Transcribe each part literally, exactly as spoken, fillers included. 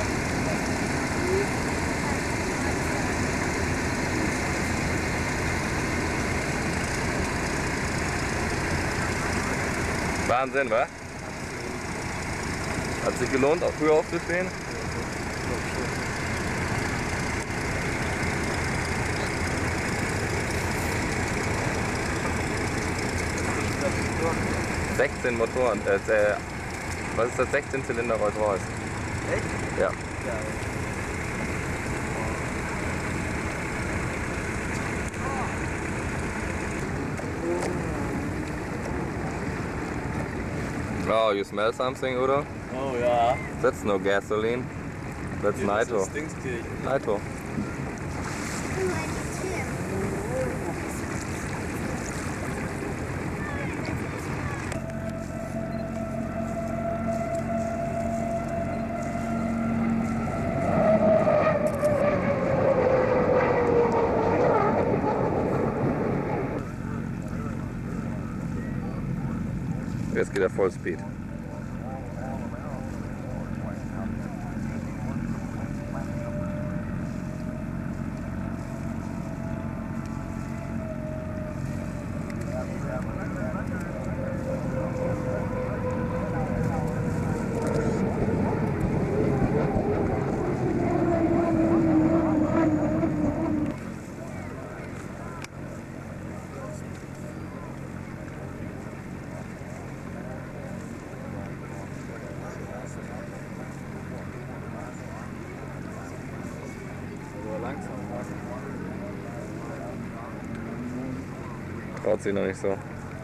Wahnsinn, wa? Hat sich gelohnt, auch früher aufzustehen? sechzehn Motoren, äh, äh, was ist das? sechzehn Zylinder Rolls-Royce. Echt? Ja. Geil. Oh, you smell something, Udo? Oh ja. That's no gasoline. That's Hier ist nitro. das Dingskirchen. Nitro. Jetzt geht er Vollspeed. Traut sich noch nicht so.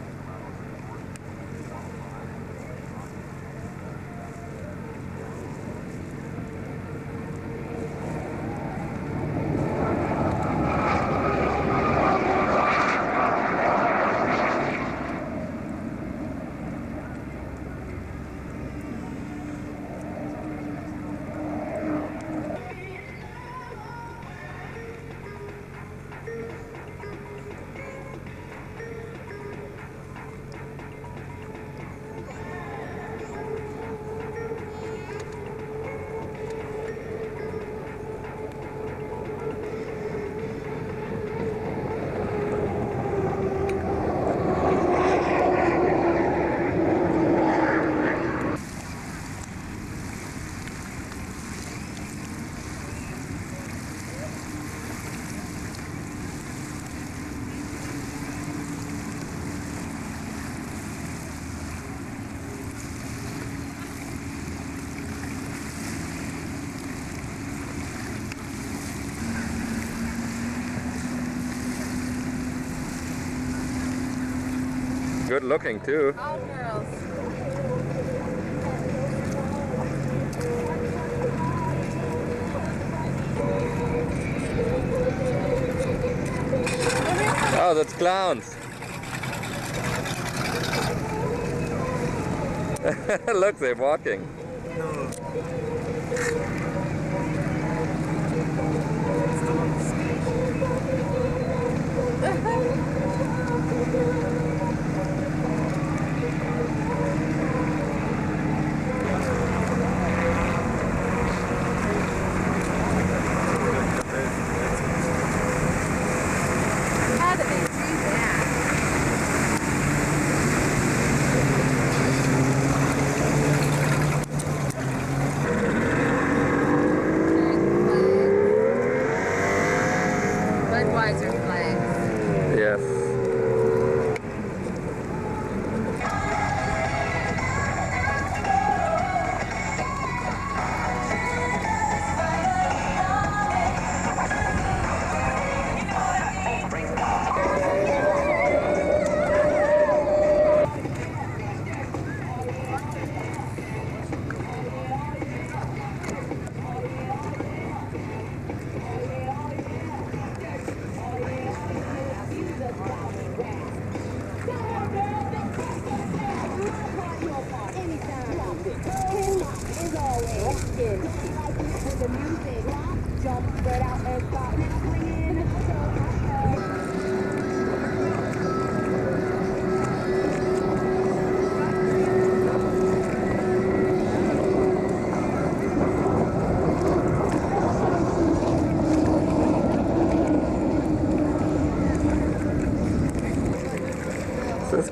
Good looking too. All girls. Oh, that's clowns. Look, they're walking. How do they do that? Budweiser flags. Yes.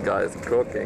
guy is cooking.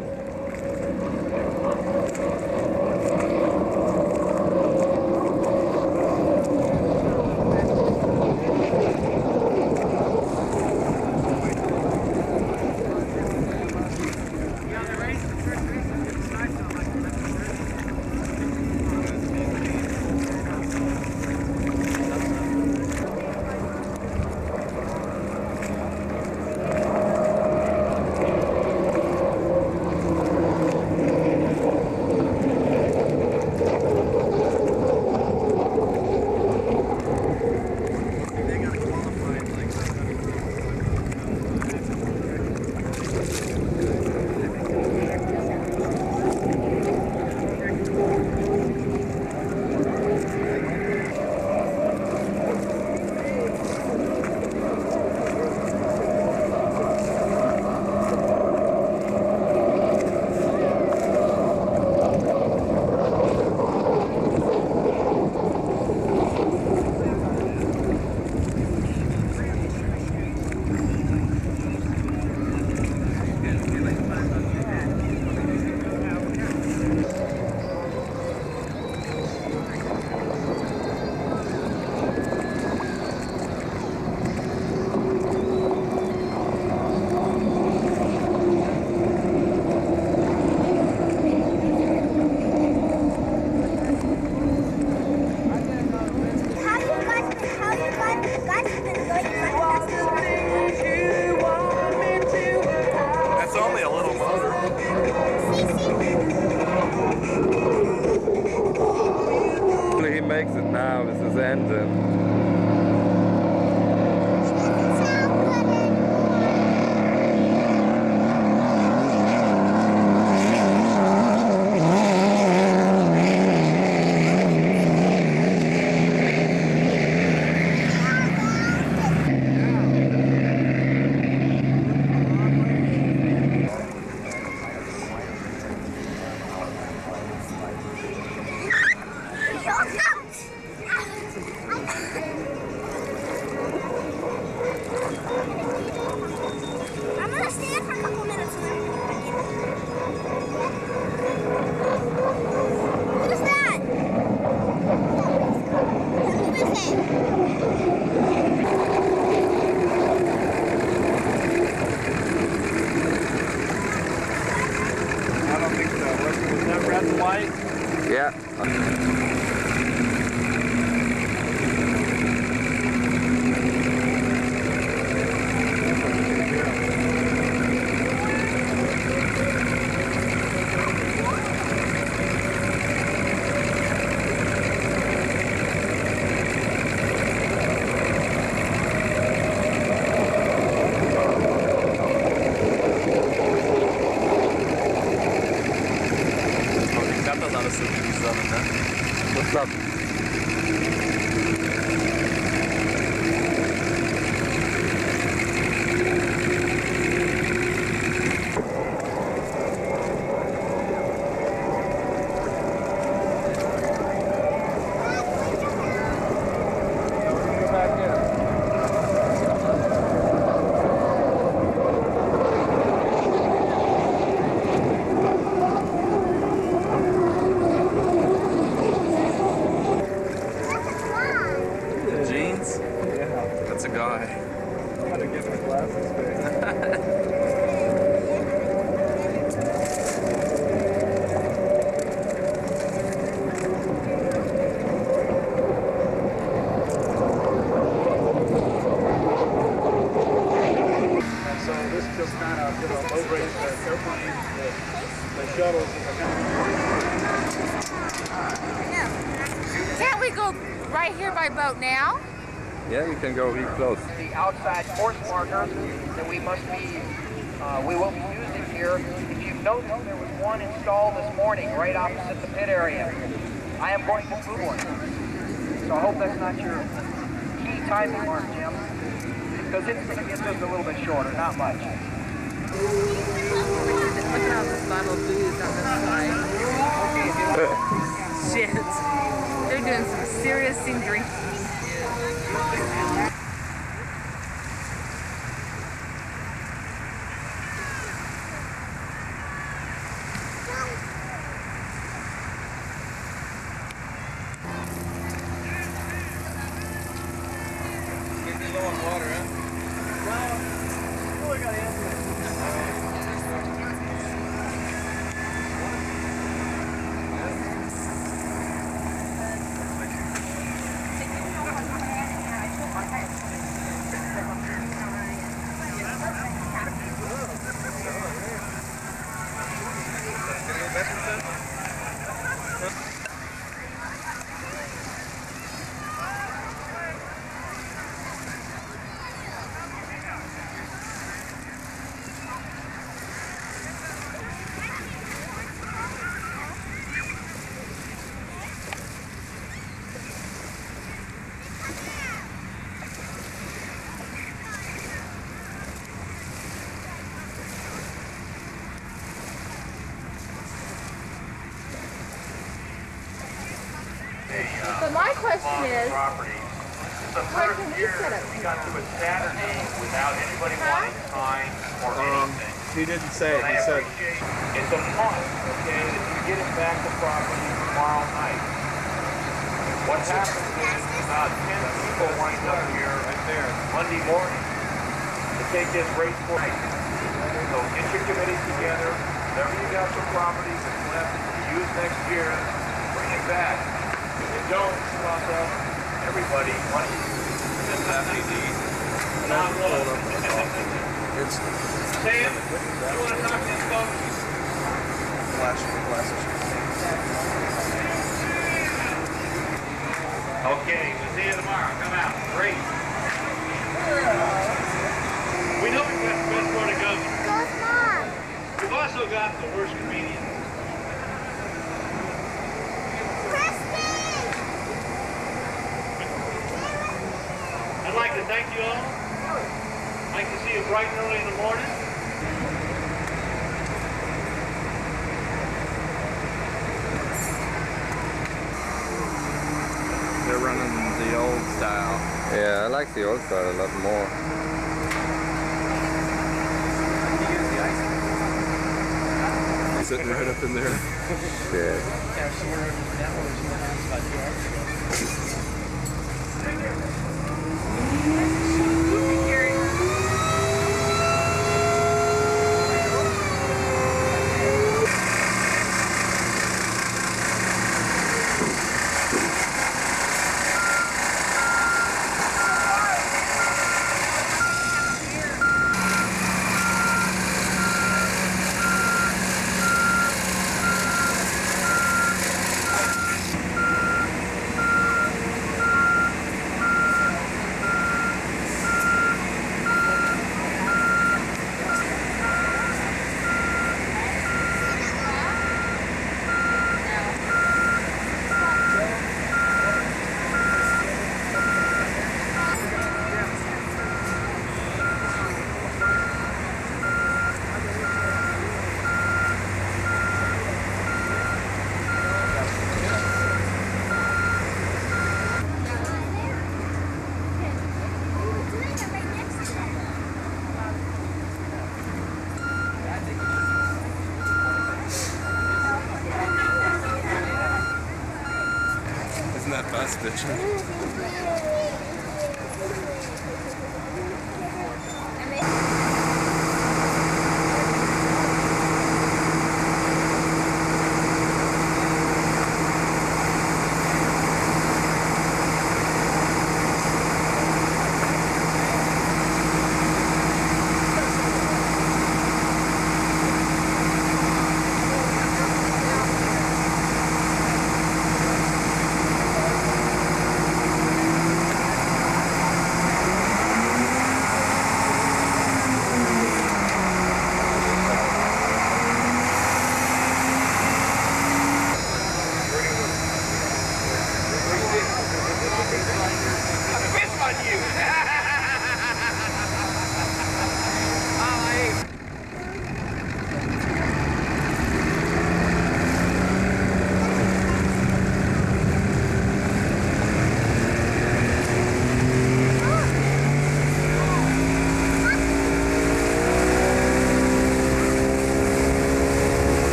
Makes it now with his engine. Yeah. What's up? That's a guy. I'm gonna give him glasses So this just kind of, you know, low-grade airplanes, the, the shuttles. Can't we go right here by boat now? Yeah, you can go real close. The outside course marker that we must be, uh, we will be using here. If you've noticed, there was one installed this morning right opposite the pit area. I am going to move one. So I hope that's not your key timing mark, Jim. Because it's going to get just a little bit shorter, not much. Look how this bottle of booze on this side. Shit. They're doing some serious thing drinking. low on water, huh? No. Oh, I got answers. But my question is, the first year we got to a Saturday without anybody wanting sign or Um, anything. he didn't say it. And He I said, appreciate it's a must, okay, that you get it back to property tomorrow night. What happens is about ten people wind up here right there Monday morning to take this race for night. So get your committee together, whatever you got for property that's left to use next year, bring it back. If you don't, cross out everybody money. That's not easy. Not one. it's Sam, you want to talk to these folks? flash glasses. Okay, we'll see you tomorrow. Come out. Great. We know we've got the best part of government. We've also got the worst comedians. I'd like to thank you all. I'd like to see you bright and early in the morning. They're running the old style. Yeah, I like the old style a lot more. Sitting right up in there. Shit. Isn't that fast bitch?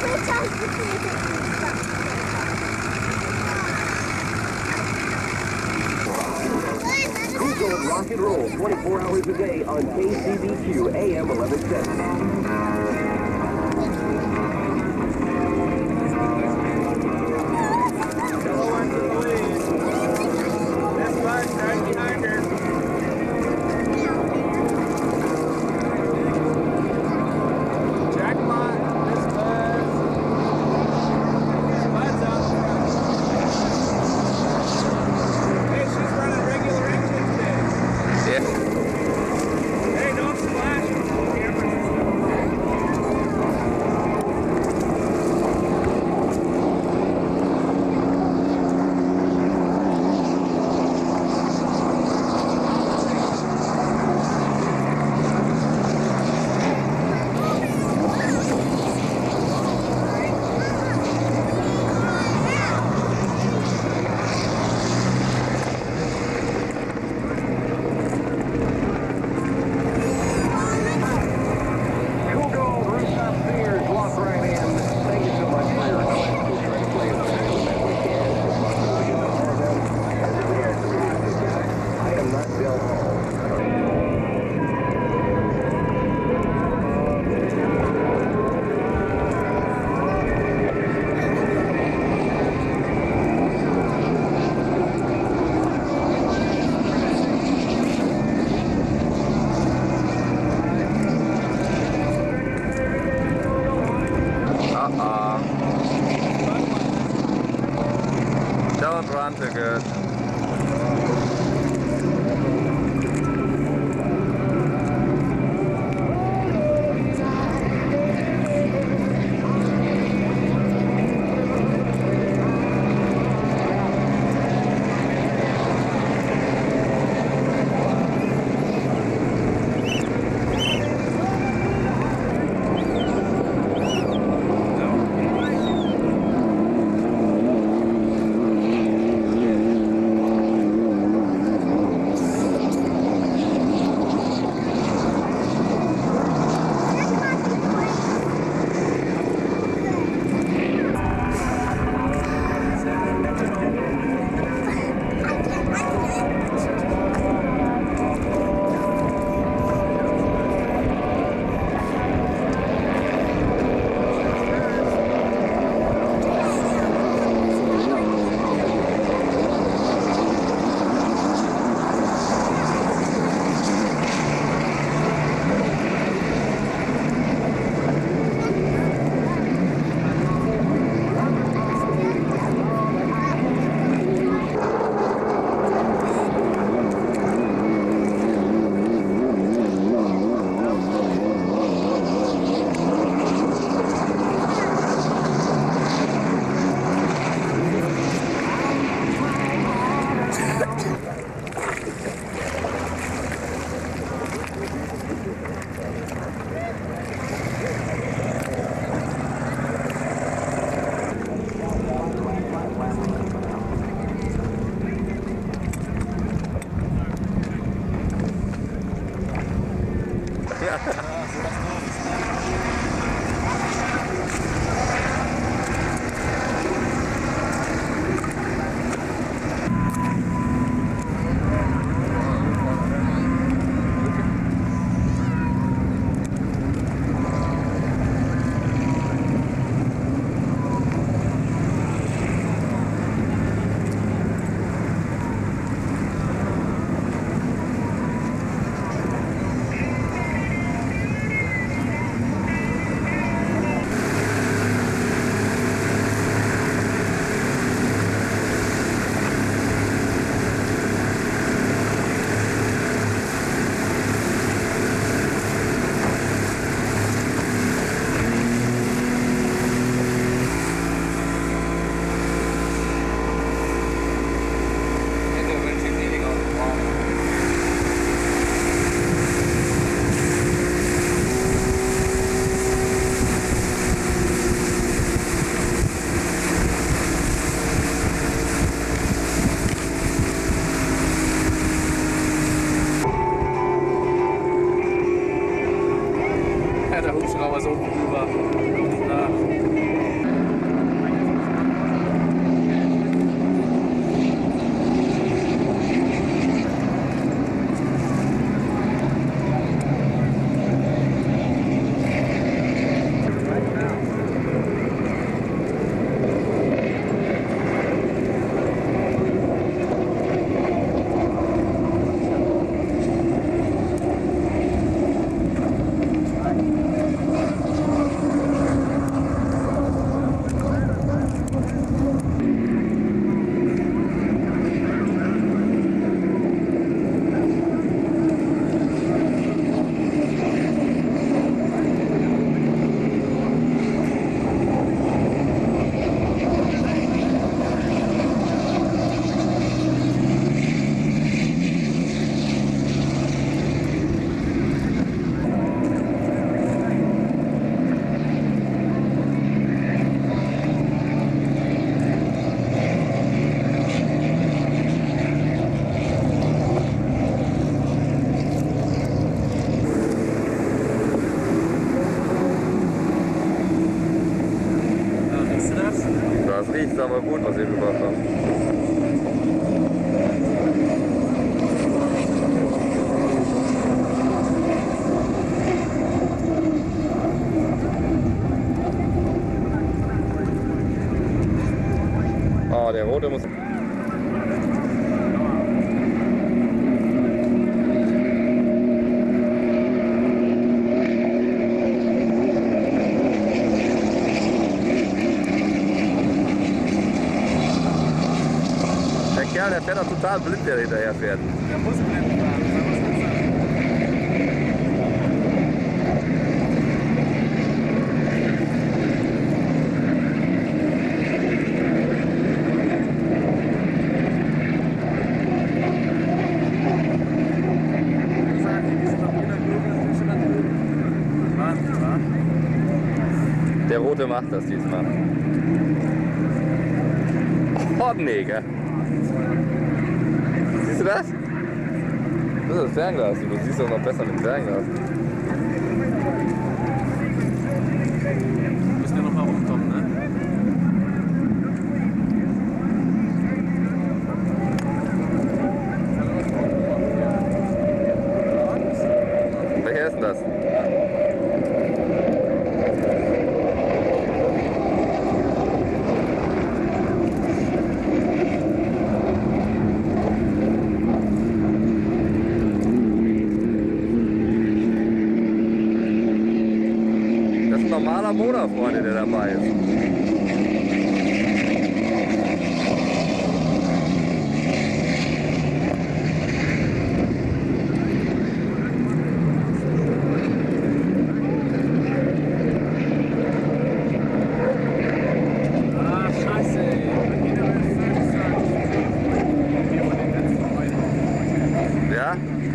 Cruise rock and roll twenty-four hours a day on K C B Q A M eleven seventy. Don't run too good. No. Das riecht aber gut, was ihr gemacht habt. Ah, der rote muss... Der Kerl, der fährt doch total blind, der hinterher fährt. Der muss blenden fahren, sagen wir es ganz einfach. Der rote macht das diesmal. Oh, mega. Siehst du das? Das ist das Fernglas. Du siehst doch noch besser mit dem Fernglas. Du musst ja noch mal rumkommen, ne? Welcher ist denn das? Das ist ein normaler Motor, Freunde, der dabei ist. Ah, scheiße. Ja?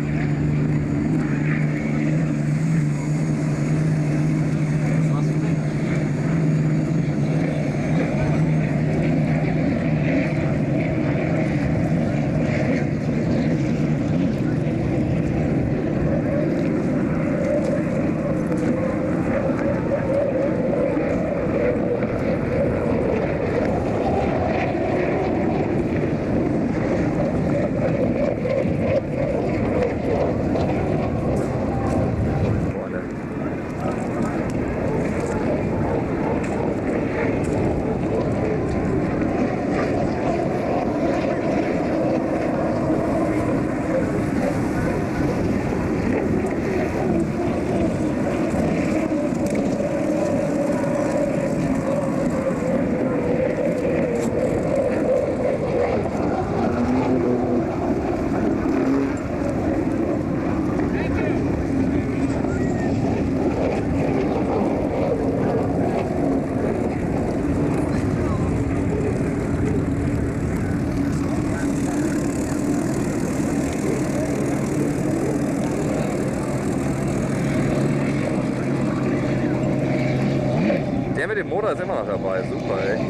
Der mit dem Motor ist immer noch dabei, super, echt.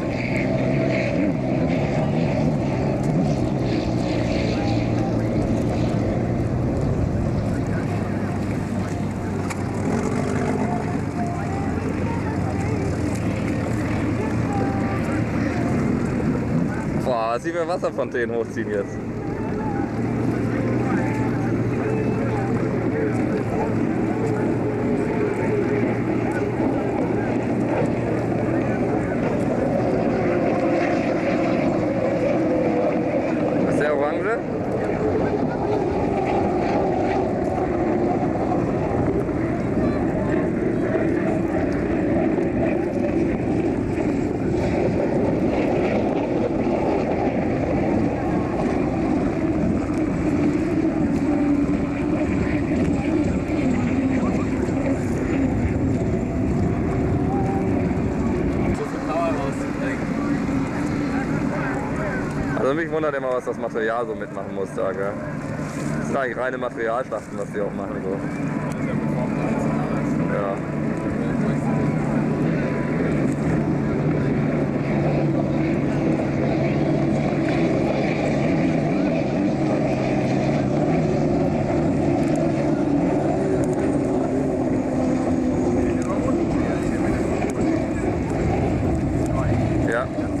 Boah, was sie für Wasserfontänen hochziehen jetzt. Ist der orange? Also mich wundert immer, was das Material so mitmachen muss da, gell? Das sind eigentlich reine Materialschlachten, was die auch machen, so. Ja. Ja. Ja.